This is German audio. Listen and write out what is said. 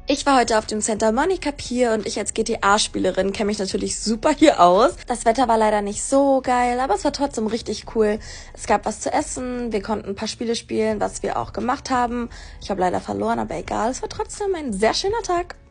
Ich war heute auf dem Santa Monica Pier und ich als GTA-Spielerin kenne mich natürlich super hier aus. Das Wetter war leider nicht so geil, aber es war trotzdem richtig cool. Es gab was zu essen, wir konnten ein paar Spiele spielen, was wir auch gemacht haben. Ich habe leider verloren, aber egal, es war trotzdem ein sehr schöner Tag.